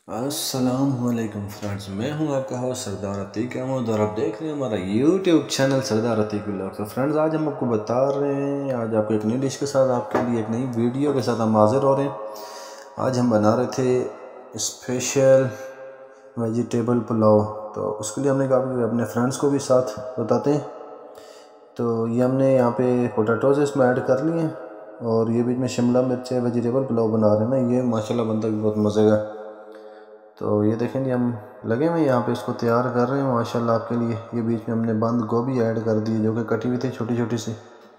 अस्सलामुअलैकुम फ्रेंड्स, मैं हूं आपका होस्ट सरदार अतीक अहमद और आप देख रहे हैं हमारा YouTube channel Sardar Atiq vlog. तो फ्रेंड्स, आज हम आपको बता रहे हैं, आज आपको एक नई डिश के साथ, आपके लिए एक नई वीडियो के साथ हम हाजिर हो रहे हैं। आज हम बना रहे थे स्पेशल वेजिटेबल पुलाव। तो उसके लिए हमने कहा अपने फ्रेंड्स को भी साथ बताते हैं। तो ये हमने यहाँ पे पोटैटोज इसमें ऐड कर लिए हैं और ये बीच में शिमला मिर्च है। वेजिटेबल पुलाव बना रहे हैं ना, ये माशाल्लाह बनता भी बहुत मज़े का। तो ये देखें जी, हम लगे हुए यहाँ पे इसको तैयार कर रहे हैं माशाल्लाह आपके लिए। ये बीच में हमने बंद गोभी ऐड कर दी जो कि कटी हुई थी छोटी छोटी सी,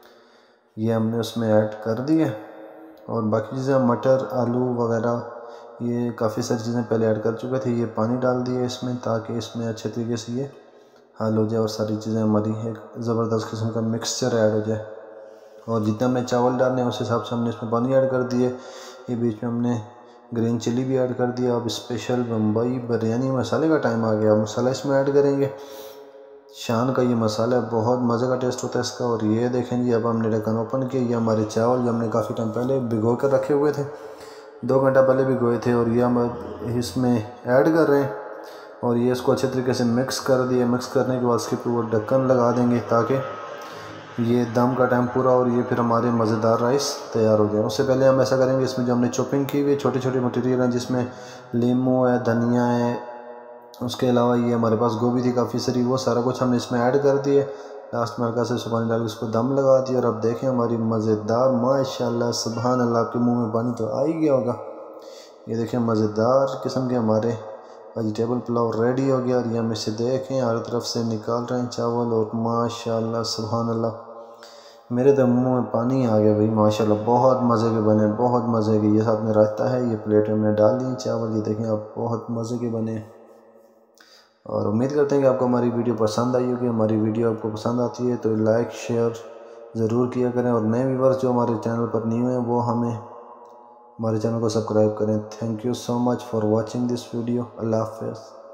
ये हमने उसमें ऐड कर दी है। और बाकी चीज़ें मटर आलू वगैरह ये काफ़ी सारी चीज़ें पहले ऐड कर चुके थे। ये पानी डाल दिए इसमें ताकि इसमें अच्छे तरीके से ये हल हो जाए और सारी चीज़ें हमारी एक ज़बरदस्त किस्म का मिक्सचर ऐड हो जाए। और जितने हमने चावल डालने हैं उस हिसाब से हमने इसमें पानी ऐड कर दिए। ये बीच में हमने ग्रीन चिली भी ऐड कर दिया। अब स्पेशल बम्बई बिरयानी मसाले का टाइम आ गया, अब मसाला इसमें ऐड करेंगे। शान का ये मसाला है, बहुत मज़े का टेस्ट होता है इसका। और ये देखें जी, अब हमने ढक्कन ओपन किया। ये हमारे चावल जो हमने काफ़ी टाइम पहले भिगो कर रखे हुए थे, 2 घंटा पहले भिगोए थे, और ये हम इसमें ऐड कर रहे हैं। और ये इसको अच्छे तरीके से मिक्स कर दिए। मिक्स करने के बाद इसके ऊपर वो ढक्कन लगा देंगे ताकि ये दम का टाइम पूरा और ये फिर हमारे मज़ेदार राइस तैयार हो जाए। उससे पहले हम ऐसा करेंगे, इसमें जो हमने चॉपिंग की हुई छोटे छोटे मटेरियल हैं, जिसमें लीमू है, धनिया है, उसके अलावा ये हमारे पास गोभी थी काफ़ी सारी, वो सारा कुछ हमने इसमें ऐड कर दिए। लास्ट में हल्का से पानी डाल के इसको दम लगा दिया। और अब देखें हमारी मज़ेदार माशाल्लाह सुभान अल्लाह, आपके मुँह में पानी तो आ ही गया होगा। ये देखें मज़ेदार किस्म के हमारे वेजिटेबल पुलाव रेडी हो गया। और ये हम इसे देखें हर तरफ से निकाल रहे हैं चावल, और माशाल्लाह सुभान अल्लाह, मेरे तो मुंह में पानी आ गया भाई माशाल्लाह। बहुत मज़े के बने, बहुत मज़े के। ये साथ में रायता है, ये प्लेट में हमने डाल दी चावल। ये देखें आप, बहुत मज़े के बने। और उम्मीद करते हैं कि आपको हमारी वीडियो पसंद आई होगी। हमारी वीडियो आपको पसंद आती है तो लाइक शेयर ज़रूर किया करें। और नए व्यूअर्स जो हमारे चैनल पर न्यू हैं वो हमारे चैनल को सब्सक्राइब करें। Thank you so much for watching this video. अल्लाह हाफ़िज़।